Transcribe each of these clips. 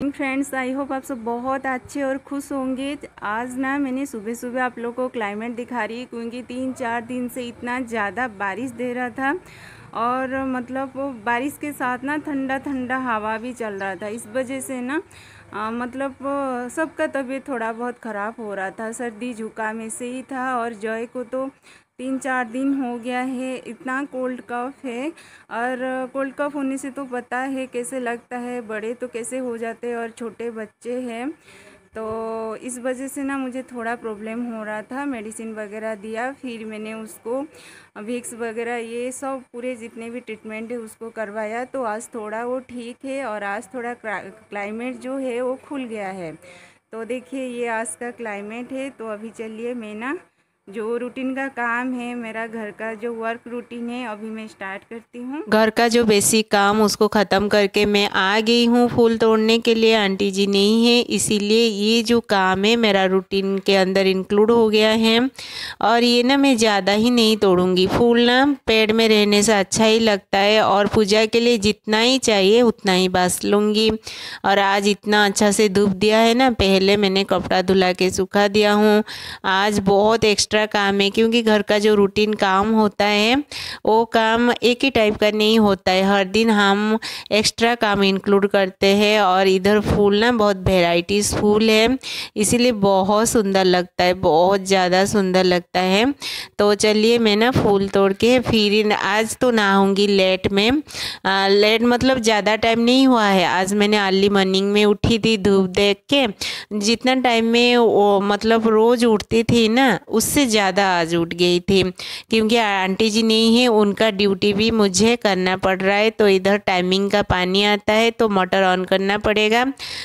Morning friends, I hope आप सब बहुत अच्छे और खुश होंगे। आज ना मैंने सुबह सुबह आप लोगों को क्लाइमेट दिखा रही है, क्योंकि 3-4 दिन से इतना ज़्यादा बारिश दे रहा था और मतलब वो बारिश के साथ ना ठंडा ठंडा हवा भी चल रहा था। इस वजह से ना मतलब सबका तबीयत थोड़ा बहुत ख़राब हो रहा था, सर्दी जुकाम ऐसे ही था। और जॉय को तो 3-4 दिन हो गया है, इतना कोल्ड कफ है। और कोल्ड कफ होने से तो पता है कैसे लगता है, बड़े तो कैसे हो जाते हैं और छोटे बच्चे हैं। तो इस वजह से ना मुझे थोड़ा प्रॉब्लम हो रहा था। मेडिसिन वगैरह दिया, फिर मैंने उसको विक्स वगैरह ये सब पूरे जितने भी ट्रीटमेंट है उसको करवाया। तो आज थोड़ा वो ठीक है और आज थोड़ा क्लाइमेट जो है वो खुल गया है। तो देखिए ये आज का क्लाइमेट है। तो अभी चलिए मैं ना जो रूटीन का काम है, मेरा घर का जो वर्क रूटीन है, अभी मैं स्टार्ट करती हूँ। घर का जो बेसिक काम उसको ख़त्म करके मैं आ गई हूँ फूल तोड़ने के लिए। आंटी जी नहीं है, इसीलिए ये जो काम है मेरा रूटीन के अंदर इंक्लूड हो गया है। और ये ना मैं ज़्यादा ही नहीं तोड़ूंगी। फूल ना पेड़ में रहने से अच्छा ही लगता है और पूजा के लिए जितना ही चाहिए उतना ही बस लूँगी। और आज इतना अच्छा से धूप दिया है ना, पहले मैंने कपड़ा धुला के सुखा दिया हूँ। आज बहुत एक्स्ट्रा काम है, क्योंकि घर का जो रूटीन काम होता है वो काम एक ही टाइप का नहीं होता है, हर दिन हम एक्स्ट्रा काम इंक्लूड करते हैं। और इधर फूल ना बहुत वेराइटीज़ फूल है, इसीलिए बहुत सुंदर लगता है, बहुत ज़्यादा सुंदर लगता है। तो चलिए मैं ना फूल तोड़ के फिर आज तो नहाऊंगी लेट में। लेट मतलब ज़्यादा टाइम नहीं हुआ है। आज मैंने अर्ली मॉर्निंग में उठी थी, धूप देख के जितना टाइम में वो मतलब रोज़ उठती थी ना, उससे ज़्यादा आज उठ गई थी, क्योंकि आंटी जी नहीं है, उनका ड्यूटी भी मुझे करना पड़ रहा है। तो इधर टाइमिंग का पानी आता है तो मोटर ऑन करना पड़ेगा।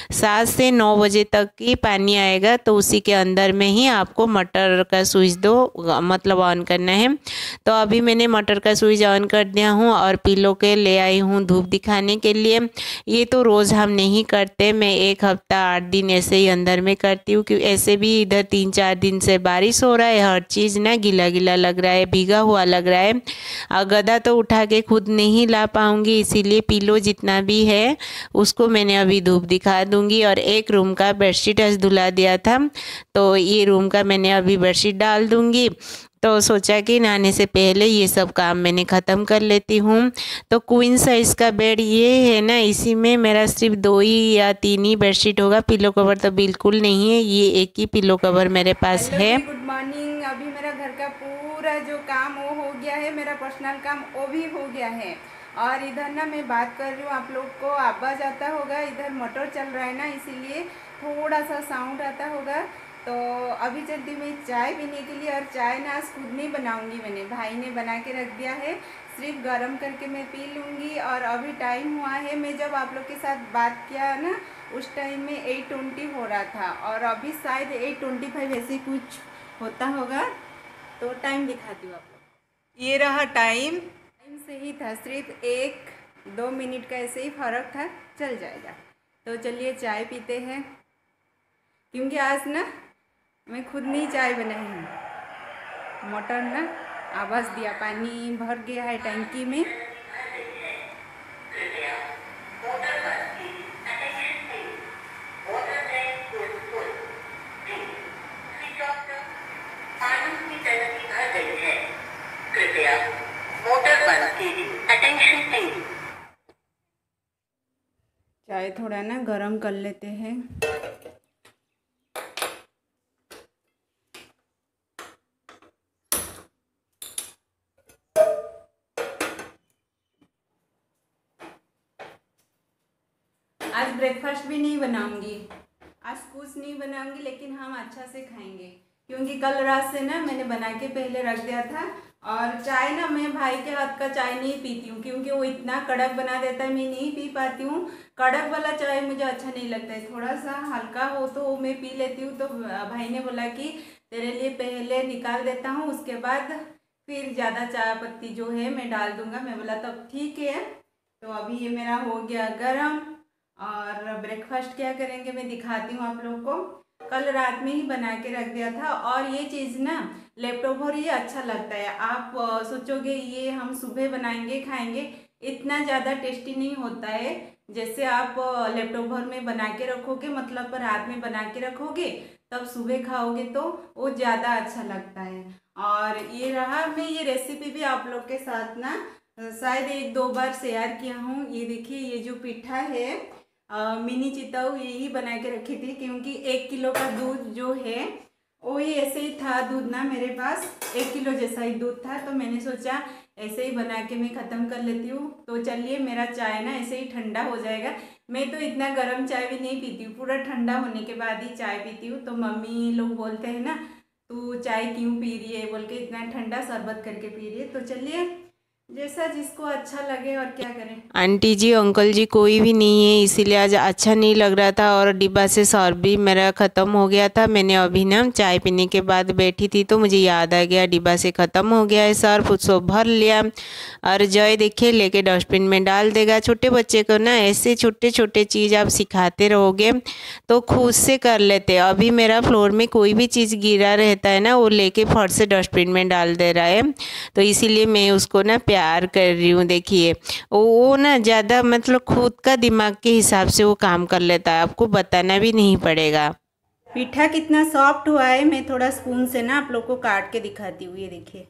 7 से 9 बजे तक ही पानी आएगा, तो उसी के अंदर में ही आपको मोटर का स्विच दो मतलब ऑन करना है। तो अभी मैंने मोटर का स्विच ऑन कर दिया हूँ और पिलो के ले आई हूँ धूप दिखाने के लिए। ये तो रोज़ हम नहीं करते, मैं 1 हफ्ता 8 दिन ऐसे ही अंदर में करती हूँ, क्योंकि ऐसे भी इधर 3-4 दिन से बारिश हो रहा है, हर चीज़ ना गीला गीला लग रहा है, भीगा हुआ लग रहा है। गदा तो उठा के खुद नहीं ला पाऊंगी, इसीलिए पिलो जितना भी है उसको मैंने अभी धूप दिखा दूंगी। और एक रूम का बेडशीट आज धुला दिया था, तो ये रूम का मैंने अभी बेडशीट डाल दूंगी। तो सोचा कि नहाने से पहले ये सब काम मैंने ख़त्म कर लेती हूँ। तो क्वीन साइज़ का बेड ये है ना, इसी में मेरा सिर्फ 2 ही या 3 ही बेडशीट होगा। पिलो कवर तो बिल्कुल नहीं है, ये एक ही पिलो कवर मेरे पास हेलो है। जी, गुड मॉर्निंग। अभी मेरा घर का पूरा जो काम वो हो गया है, मेरा पर्सनल काम वो भी हो गया है। और इधर ना मैं बात कर रही हूँ, आप लोग को आवाज़ आता होगा, इधर मोटर चल रहा है ना, इसीलिए थोड़ा सा साउंड आता होगा। तो अभी चलती हूँ मैं चाय पीने के लिए। और चाय ना आज खुद नहीं बनाऊँगी, मैंने भाई ने बना के रख दिया है, सिर्फ गर्म करके मैं पी लूँगी। और अभी टाइम हुआ है, मैं जब आप लोग के साथ बात किया ना उस टाइम में 8:20 हो रहा था, और अभी शायद 8:25 ऐसे कुछ होता होगा। तो टाइम दिखाती हूँ आप लोग, ये रहा टाइम। टाइम सही था, सिर्फ 1-2 मिनट का ऐसे ही फ़र्क था, चल जाएगा। तो चलिए चाय पीते हैं, क्योंकि आज ना मैं खुद नहीं चाय बनाई हूँ। मोटर ना आवाज़ दिया, पानी भर गया है टंकी में। चाय थोड़ा ना गरम कर लेते हैं। आज ब्रेकफास्ट भी नहीं बनाऊंगी, आज कुछ नहीं बनाऊंगी, लेकिन हम अच्छा से खाएंगे, क्योंकि कल रात से ना मैंने बना के पहले रख दिया था। और चाय ना मैं भाई के हाथ का चाय नहीं पीती हूँ, क्योंकि वो इतना कड़क बना देता है, मैं नहीं पी पाती हूँ। कड़क वाला चाय मुझे अच्छा नहीं लगता है, थोड़ा सा हल्का हो तो मैं पी लेती हूँ। तो भाई ने बोला कि तेरे लिए पहले निकाल देता हूँ, उसके बाद फिर ज़्यादा चाय पत्ती जो है मैं डाल दूँगा। मैं बोला तब ठीक है। तो अभी ये मेरा हो गया गरम। और ब्रेकफास्ट क्या करेंगे मैं दिखाती हूँ आप लोग को। कल रात में ही बना के रख दिया था, और ये चीज़ ना लैपटॉप ये अच्छा लगता है। आप सोचोगे ये हम सुबह बनाएंगे खाएंगे, इतना ज़्यादा टेस्टी नहीं होता है। जैसे आप लैपटॉप भर में बना के रखोगे, मतलब रात में बना के रखोगे, तब सुबह खाओगे तो वो ज़्यादा अच्छा लगता है। और ये रहा, मैं ये रेसिपी भी आप लोग के साथ ना शायद 1-2 बार शेयर किया हूँ। ये देखिए, ये जो पिठा है मिनी चितऊ यही बना के रखी थी, क्योंकि 1 किलो का दूध जो है वो ही ऐसे ही था दूध ना, मेरे पास 1 किलो जैसा ही दूध था, तो मैंने सोचा ऐसे ही बना के मैं ख़त्म कर लेती हूँ। तो चलिए, मेरा चाय ना ऐसे ही ठंडा हो जाएगा। मैं तो इतना गर्म चाय भी नहीं पीती हूँ, पूरा ठंडा होने के बाद ही चाय पीती हूँ। तो मम्मी लोग बोलते हैं ना, तू चाय क्यों पी रही है बोल के, इतना ठंडा शरबत करके पी रही है। तो चलिए, जैसा जिसको अच्छा लगे, और क्या करें। आंटी जी अंकल जी कोई भी नहीं है, इसीलिए आज अच्छा नहीं लग रहा था और डिब्बा से सर भी मेरा ख़त्म हो गया था। मैंने अभी ना चाय पीने के बाद बैठी थी तो मुझे याद आ गया डिब्बा से ख़त्म हो गया है सर, उसको भर लिया। और जय देखिए लेके डस्टबिन में डाल देगा। छोटे बच्चे को ना ऐसे छोटे छोटे चीज़ आप सिखाते रहोगे तो खुद से कर लेते। अभी मेरा फ्लोर में कोई भी चीज़ गिरा रहता है ना, वो लेके फट से डस्टबिन में डाल दे रहा है, तो इसीलिए मैं उसको ना प्यार कर रही हूँ। देखिए वो ना ज़्यादा मतलब खुद का दिमाग के हिसाब से वो काम कर लेता है, आपको बताना भी नहीं पड़ेगा। पीठा कितना सॉफ्ट हुआ है, मैं थोड़ा स्पून से ना आप लोग को काट के दिखाती हूँ। ये देखिए,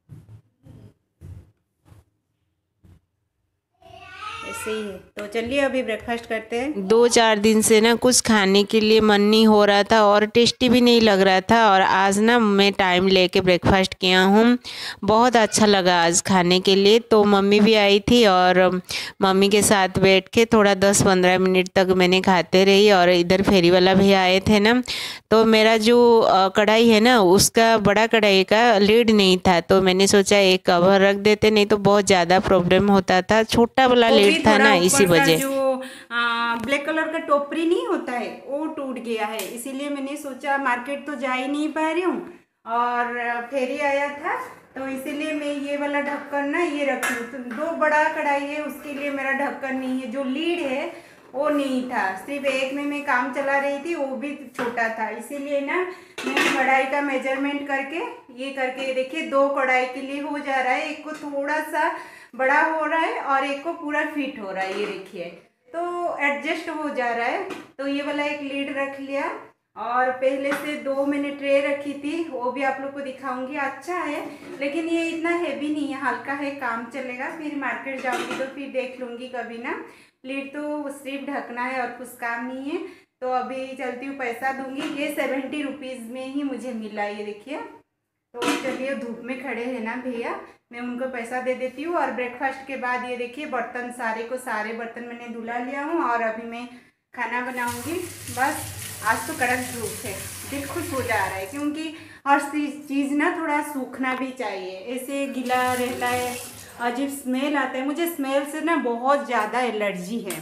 ऐसे ही है। तो चलिए अभी ब्रेकफास्ट करते हैं। 2-4 दिन से ना कुछ खाने के लिए मन नहीं हो रहा था और टेस्टी भी नहीं लग रहा था, और आज ना मैं टाइम लेके ब्रेकफास्ट किया हूँ, बहुत अच्छा लगा आज खाने के लिए। तो मम्मी भी आई थी और मम्मी के साथ बैठ के थोड़ा 10-15 मिनट तक मैंने खाते रही। और इधर फेरी वाला भी आए थे ना, तो मेरा जो कढ़ाई है ना, उसका बड़ा कढ़ाई का लीड नहीं था, तो मैंने सोचा एक कवर रख देते, नहीं तो बहुत ज़्यादा प्रॉब्लम होता था। छोटा वाला लीड था ना, इसी वजह। जो ब्लैक कलर का टोपरी नहीं होता है वो टूट गया है, इसीलिए मैंने सोचा मार्केट तो जा ही नहीं पा रही हूँ, और फेरी आया था तो इसीलिए मैं ये वाला ढक्कन ना ये रखी हूँ। तो 2 बड़ा कढ़ाई है, उसके लिए मेरा ढक्कन नहीं है, जो लीड है वो नहीं था, सिर्फ एक में मैं काम चला रही थी, वो भी छोटा था, इसीलिए ना मैं कढ़ाई का मेजरमेंट करके ये करके देखिए 2 कढ़ाई के लिए हो जा रहा है। एक को थोड़ा सा बड़ा हो रहा है और एक को पूरा फिट हो रहा है, ये देखिए, तो एडजस्ट हो जा रहा है। तो ये वाला एक लीड रख लिया, और पहले से 2 मैंने ट्रे रखी थी, वो भी आप लोग को दिखाऊंगी। अच्छा है, लेकिन ये इतना हैवी नहीं है, हल्का है, काम चलेगा। फिर मार्केट जाऊंगी तो फिर देख लूँगी कभी ना। लीड तो सिर्फ ढकना है और कुछ काम नहीं है। तो अभी चलती हूँ, पैसा दूंगी। ये 70 रुपीज़ में ही मुझे मिला, ये देखिए। तो चलिए, धूप में खड़े हैं ना भैया, मैं उनको पैसा दे देती हूँ। और ब्रेकफास्ट के बाद ये देखिए बर्तन सारे बर्तन मैंने धुला लिया हूँ, और अभी मैं खाना बनाऊँगी। बस आज तो कड़क धूप है, दिल खुश हो जा रहा है, क्योंकि हर चीज़ ना थोड़ा सूखना भी चाहिए, ऐसे गीला रहता है, अजीब स्मेल आता है। मुझे स्मेल से ना बहुत ज़्यादा एलर्जी है।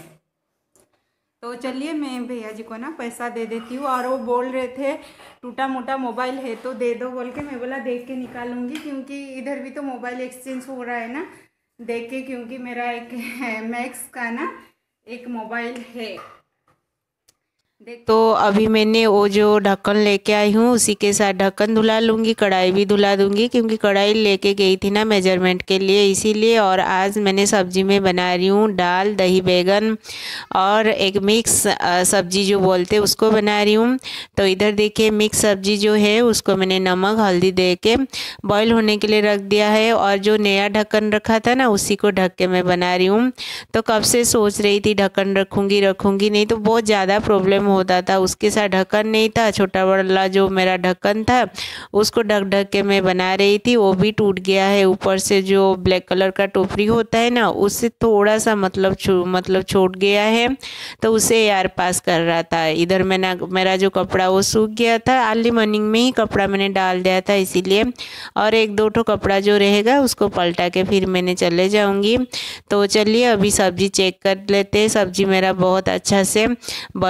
तो चलिए, मैं भैया जी को ना पैसा दे देती हूँ। और वो बोल रहे थे टूटा मोटा मोबाइल है तो दे दो बोल के, मैं बोला देख के निकालूंगी, क्योंकि इधर भी तो मोबाइल एक्सचेंज हो रहा है ना, देख के, क्योंकि मेरा एक मैक्स का ना एक मोबाइल है। तो अभी मैंने वो जो ढक्कन लेके आई हूँ उसी के साथ ढक्कन धुला लूँगी, कढ़ाई भी धुला दूँगी, क्योंकि कढ़ाई लेके गई थी ना मेजरमेंट के लिए, इसीलिए। और आज मैंने सब्जी में बना रही हूँ दाल, दही बैगन और एक मिक्स सब्जी जो बोलते उसको बना रही हूँ। तो इधर देखिए मिक्स सब्जी जो है उसको मैंने नमक हल्दी दे के बॉयल होने के लिए रख दिया है, और जो नया ढक्कन रखा था ना उसी को ढक के मैं बना रही हूँ। तो कब से सोच रही थी ढक्कन रखूँगी नहीं तो बहुत ज़्यादा प्रॉब्लम होता था। उसके साथ ढक्कन नहीं था, छोटा वाला जो मेरा ढक्कन था उसको ढक के मैं बना रही थी, वो भी टूट गया है। ऊपर से जो ब्लैक कलर का टोपरी होता है ना उससे थोड़ा सा मतलब छूट गया है, तो उसे यार पास कर रहा था। इधर मेरा जो कपड़ा वो सूख गया था, अर्ली मॉर्निंग में ही कपड़ा मैंने डाल दिया था इसीलिए। और 1-2 ठो कपड़ा जो रहेगा उसको पलटा के फिर मैंने चले जाऊंगी। तो चलिए अभी सब्जी चेक कर लेते हैं। सब्जी मेरा बहुत अच्छा से बॉयल हो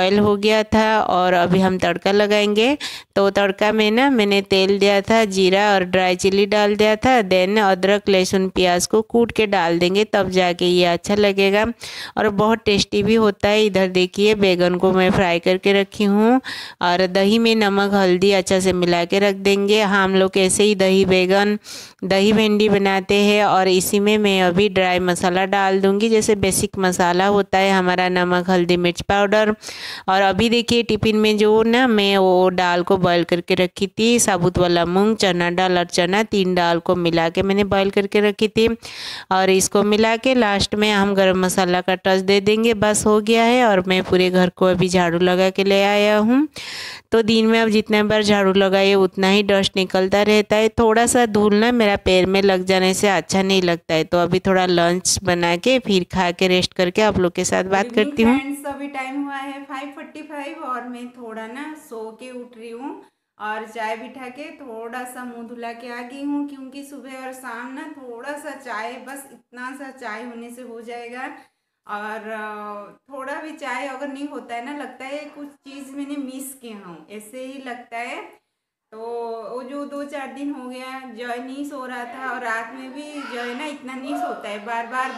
गया था और अभी हम तड़का लगाएंगे। तो तड़का में ना मैंने तेल दिया था, जीरा और ड्राई चिल्ली डाल दिया था। देन अदरक लहसुन प्याज को कूट के डाल देंगे, तब जाके ये अच्छा लगेगा और बहुत टेस्टी भी होता है। इधर देखिए बैगन को मैं फ्राई करके रखी हूँ और दही में नमक हल्दी अच्छा से मिला के रख देंगे। हम लोग ऐसे ही दही बैगन दही भिंडी बनाते हैं। और इसी में मैं अभी ड्राई मसाला डाल दूंगी, जैसे बेसिक मसाला होता है हमारा, नमक हल्दी मिर्च पाउडर। और अभी देखिए टिफिन में जो ना मैं वो दाल को बॉईल करके रखी थी, साबुत वाला मूंग, चना दाल और चना, 3 दाल को मिला के मैंने बॉईल करके रखी थी। और इसको मिला के लास्ट में हम गरम मसाला का टच दे देंगे, बस हो गया है। और मैं पूरे घर को अभी झाड़ू लगा के ले आया हूँ। तो दिन में अब जितने बार झाड़ू लगाए उतना ही डस्ट निकलता रहता है। थोड़ा सा धूल ना मेरा पैर में लग जाने से अच्छा नहीं लगता है। तो अभी थोड़ा लंच बना के फिर खा के रेस्ट करके आप लोग के साथ बात करती हूँ। फ्रेंड्स, अभी टाइम हुआ है 5:45 और मैं थोड़ा ना सो के उठ रही हूँ और चाय बिठा के थोड़ा सा मुंह धुला के आ गई हूँ, क्योंकि सुबह और शाम ना थोड़ा सा चाय, बस इतना सा चाय होने से हो जाएगा। और थोड़ा भी चाय अगर नहीं होता है ना, लगता है कुछ चीज़ मैंने मिस किया हूँ, ऐसे ही लगता है। तो वो जो 2-4 दिन हो गया जय नहीं सो रहा था, और रात में भी जय ना इतना नहीं सोता है,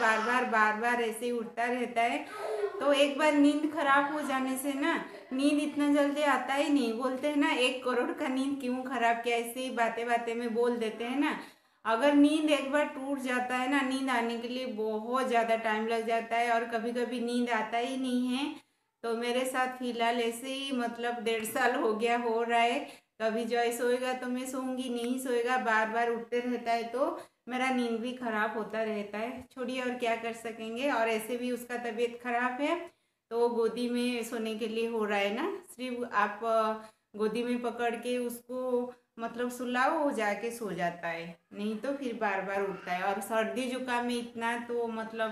बार बार ऐसे ही उठता रहता है। तो एक बार नींद खराब हो जाने से ना, नींद इतना जल्दी आता ही नहीं। बोलते हैं ना 1 करोड़ का नींद क्यों खराब किया, ऐसे ही बातें बातें में बोल देते हैं ना। अगर नींद एक बार टूट जाता है ना, नींद आने के लिए बहुत ज़्यादा टाइम लग जाता है और कभी कभी नींद आता ही नहीं है। तो मेरे साथ फिलहाल ऐसे ही मतलब 1.5 साल हो गया, हो रहा है। कभी जय सोएगा तो मैं सोऊंगी, नहीं सोएगा बार बार उठते रहता है, तो मेरा नींद भी खराब होता रहता है। छोड़िए, और क्या कर सकेंगे। और ऐसे भी उसका तबीयत खराब है, तो गोदी में सोने के लिए हो रहा है ना, सिर्फ आप गोदी में पकड़ के उसको मतलब सुलाओ, वो जाके सो जाता है, नहीं तो फिर बार बार उठता है। और सर्दी जुकाम में इतना तो मतलब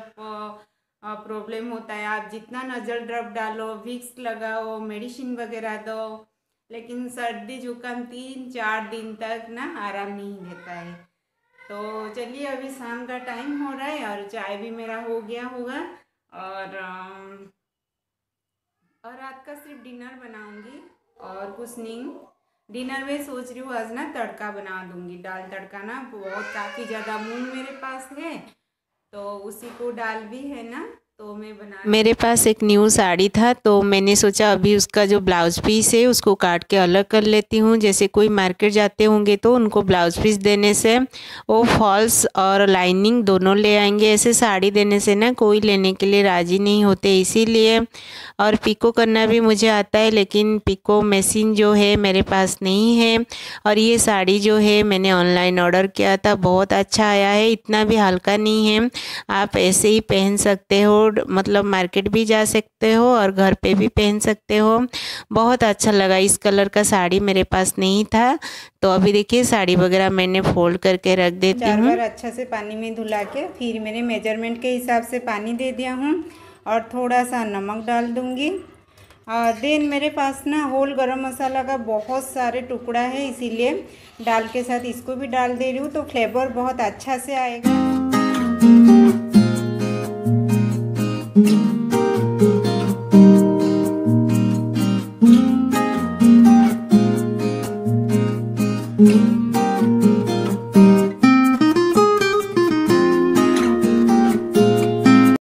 प्रॉब्लम होता है। आप जितना नज़ल ड्रॉप डालो, विक्स लगाओ, मेडिसिन वगैरह दो, लेकिन सर्दी जुकाम 3-4 दिन तक ना आराम नहीं देता है। तो चलिए, अभी शाम का टाइम हो रहा है और चाय भी मेरा हो गया होगा। और रात का सिर्फ डिनर बनाऊंगी और कुछ नहीं। डिनर में सोच रही हूँ आज ना तड़का बना दूंगी, दाल तड़का ना, बहुत काफ़ी ज़्यादा मूंग मेरे पास है, तो उसी को दाल भी है ना, तो मैं बना। मेरे पास एक न्यू साड़ी था, तो मैंने सोचा अभी उसका जो ब्लाउज पीस है उसको काट के अलग कर लेती हूँ। जैसे कोई मार्केट जाते होंगे तो उनको ब्लाउज पीस देने से वो फॉल्स और लाइनिंग दोनों ले आएंगे, ऐसे साड़ी देने से ना कोई लेने के लिए राज़ी नहीं होते, इसीलिए। और पिको करना भी मुझे आता है, लेकिन पिको मशीन जो है मेरे पास नहीं है। और ये साड़ी जो है मैंने ऑनलाइन ऑर्डर किया था, बहुत अच्छा आया है, इतना भी हल्का नहीं है, आप ऐसे ही पहन सकते हो, मतलब मार्केट भी जा सकते हो और घर पे भी पहन सकते हो। बहुत अच्छा लगा। इस कलर का साड़ी मेरे पास नहीं था, तो अभी देखिए साड़ी वगैरह मैंने फोल्ड करके रख देती हूँ। 4 बार अच्छा से पानी में धुला के फिर मैंने मेजरमेंट के हिसाब से पानी दे दिया हूँ और थोड़ा सा नमक डाल दूँगी। और देन मेरे पास ना होल गरम मसाला का बहुत सारे टुकड़ा है, इसीलिए दाल के साथ इसको भी डाल दे रही हूँ, तो फ्लेवर बहुत अच्छा से आएगा।